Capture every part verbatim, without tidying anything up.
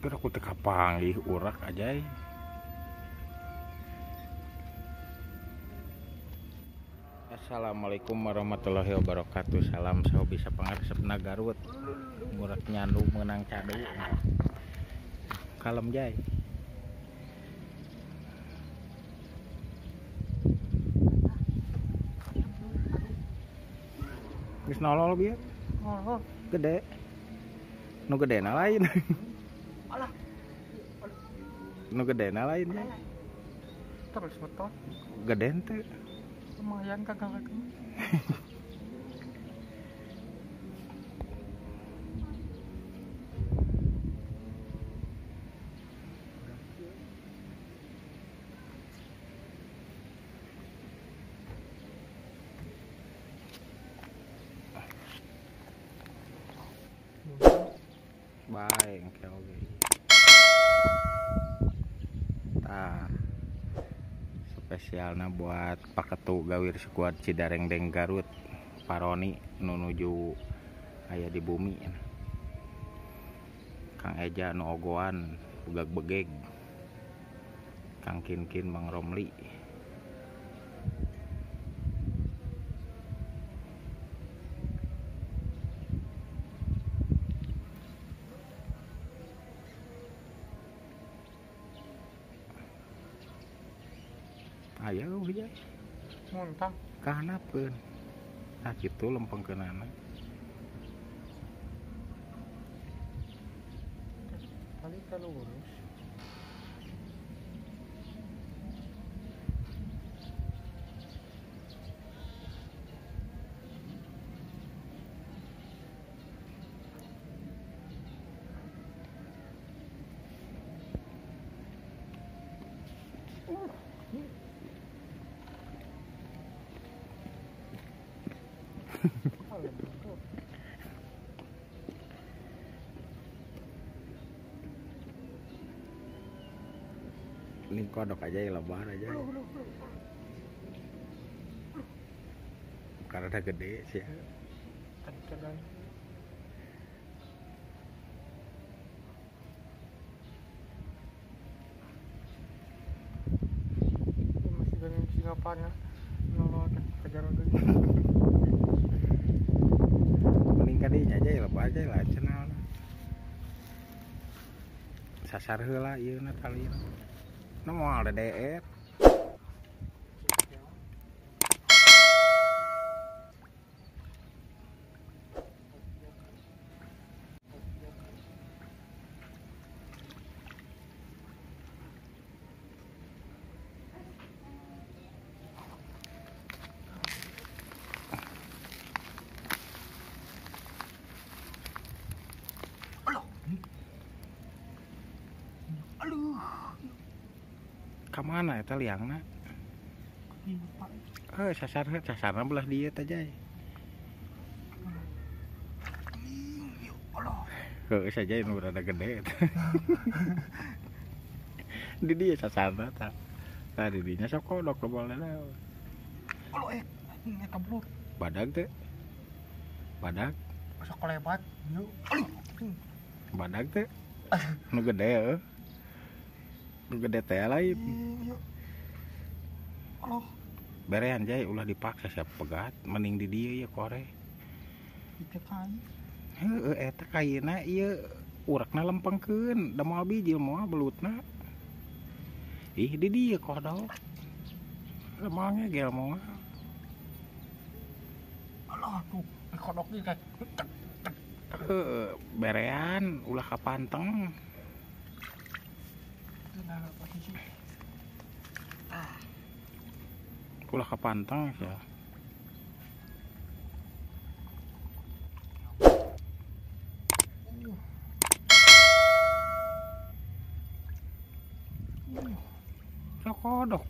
Terus aku teka panggih urak aja. Assalamualaikum warahmatullahi wabarakatuh. Salam saya bisa pangaresepna Garut. Urak nyandu menang cadu. Kalem jay. Geus nolol bieu. Oh, Gede. Nu gedena lain. alah. Nu gedena lain ya. Terus betul. Geden teh. Lumayan kagak lagi. Baik, oke oke. Tah. Spesialna buat paketu gawir skuad Cidarengdeng Garut. Paroni nu nuju aya di bumi. Kang Eja nu ogoan bugag begeg. Kang Kinkin Mang Romli. Ayo ya Muntah. kahanapeun nah kitu lempengkeunana Kali kalau lurus. ini kodok aja ya lebar aja ya. Karena gede sih ya. Kadang-kadang masih dengan Singapura nolol kejar lagi. Mending kadinya aja ya lebar aja lah cenah sasar heula ieu na tali na moal D D R Aduh. kamana eta liangna eh sasar sasarna belah dieu teh jay heuh saja nu rada gede di dieu sasarna tah tah di dinya sok kodok boleh dah Alo eh ini kablur. badag teh badag Masuk kelebat. Yuk. Aduh. badag teh nu gede heuh nu gede teh lain Yuk. Alo. berean jay ulah dipaksa siap pegat mending di dieu ya kore Itu kan. heueuh eta kayeuna ieu urakna lempengkeun da moal bijil moal belutna ih di dieu kodok da moal ngegel moal Alah tuh. Kodok ini kayak heueuh berean ulah kapanteng nah, posisi. Ah. ulah kapanteng ya sok kodok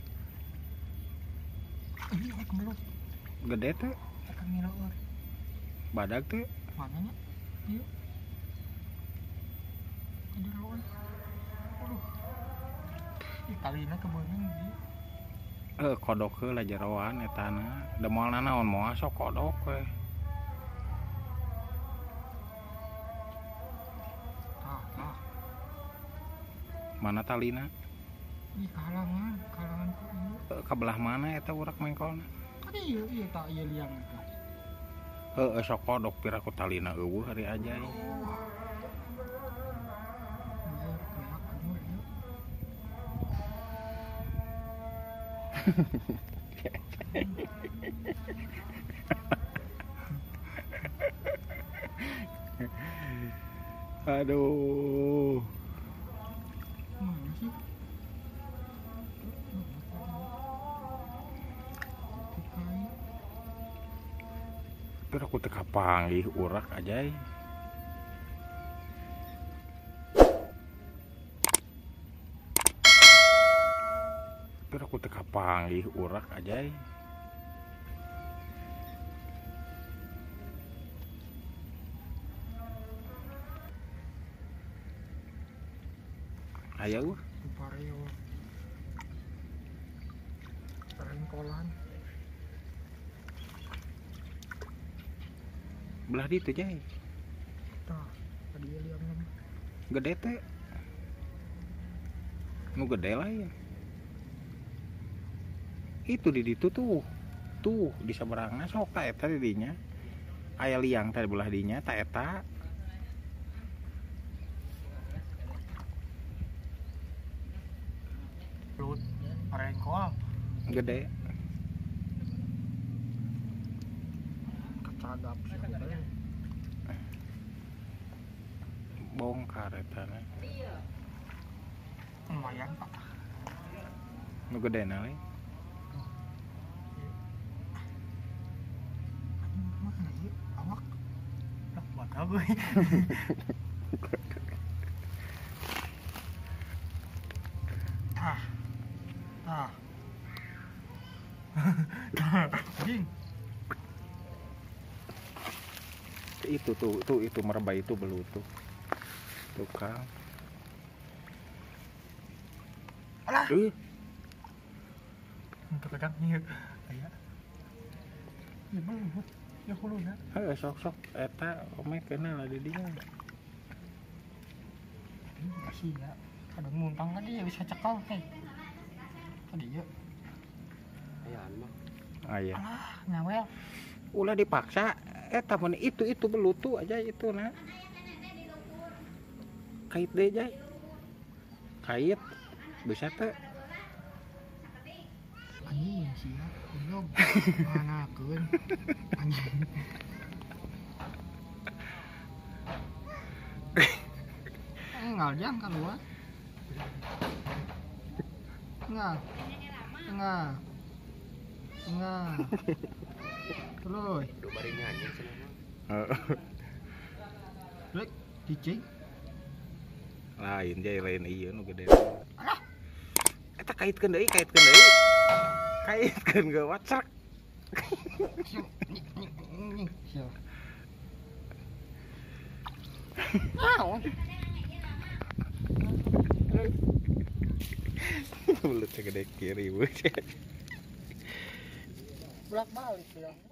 Ini kayak kemelut. gede teh Akan ngilaur. badag teh Mananya? Yuk. Ada lawan. Aduh. Ih, talina kebeunang dia. eh kodok heula jeroan etana da moal nanaon moal sok kodok we Ah, ah. Mana talina? Di kalangan, kalangan ku ieu. Kabelah mana eta urak mengkolna? Kan ieu ieu tak ieu liang eta. Heeh sok kodok pira ku talina eueuh hari aja. Ieu kumaha anu ieu. Aduh. Mana sih? Pira ku teu kapanggih urak aja. Pira ku teu kapanggih urak aja. Ayo, Pareo. Rengkolan. belah di itu jay. Tah, tadi ieu liang nama. Gede teh. Nu gede lah ya. Itu di ditu tuh. Tuh di saberangna sok ta eta di dinya. Aya liang tadi belah dinya ta eta. Belut, rengkol. Gede. Kacagap sih udah. Bongkar eta na. Lumayan pak. Nu gede na we. Mana ieu awak? Lah bakal gue. Tah. Tah. Tah. Anjing. Itu tuh, tuh itu merebah itu belut tuh. Tuh kan. Alah. Eh, Untuk kadang ieu aya. Ya belut. Ya kuluna. heuh sok-sok eta ome kenal di dinya. Masih ya. Kadang muntang kan dia bisa cekal teh. Tadi ya. Ayaan mah. Aya. Alah, ngawel. Ulah dipaksa eta mun itu itu belut tuh aja itu na. Kait deh jay. Kait bisa teh. Anjing sih ya. Belum. Anakeun. Anjing. Enggak jang keluar. Enggak. Enggak. Enggak. Terus. Udah bari nyanyi cenah mah. Heeh. Rek, dicing. Lain jay lain ieu nu gede. Alah. Eta kaitkeun deui, kaitkeun deui. Kaitkeun geuwat srek. Siap. Nih, nih, nih. Siap. Naon? Belutnya gede kiri, Bu. Bolak balik ya.